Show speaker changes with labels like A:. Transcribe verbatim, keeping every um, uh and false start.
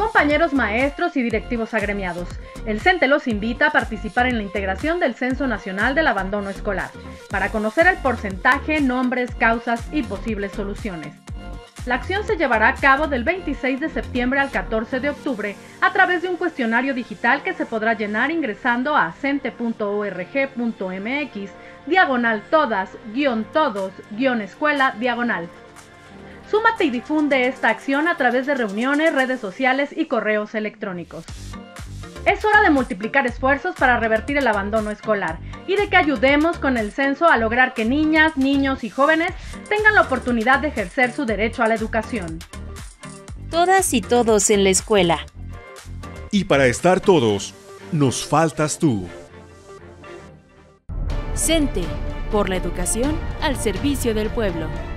A: Compañeros maestros y directivos agremiados, el CENTE los invita a participar en la integración del Censo Nacional del Abandono Escolar, para conocer el porcentaje, nombres, causas y posibles soluciones. La acción se llevará a cabo del veintiséis de septiembre al catorce de octubre a través de un cuestionario digital que se podrá llenar ingresando a cente punto org punto mx, diagonal todas, guión todos, guión escuela, diagonal. Súmate y difunde esta acción a través de reuniones, redes sociales y correos electrónicos. Es hora de multiplicar esfuerzos para revertir el abandono escolar y de que ayudemos con el censo a lograr que niñas, niños y jóvenes tengan la oportunidad de ejercer su derecho a la educación.
B: Todas y todos en la escuela.
C: Y para estar todos, nos faltas tú.
B: CENTE, por la educación al servicio del pueblo.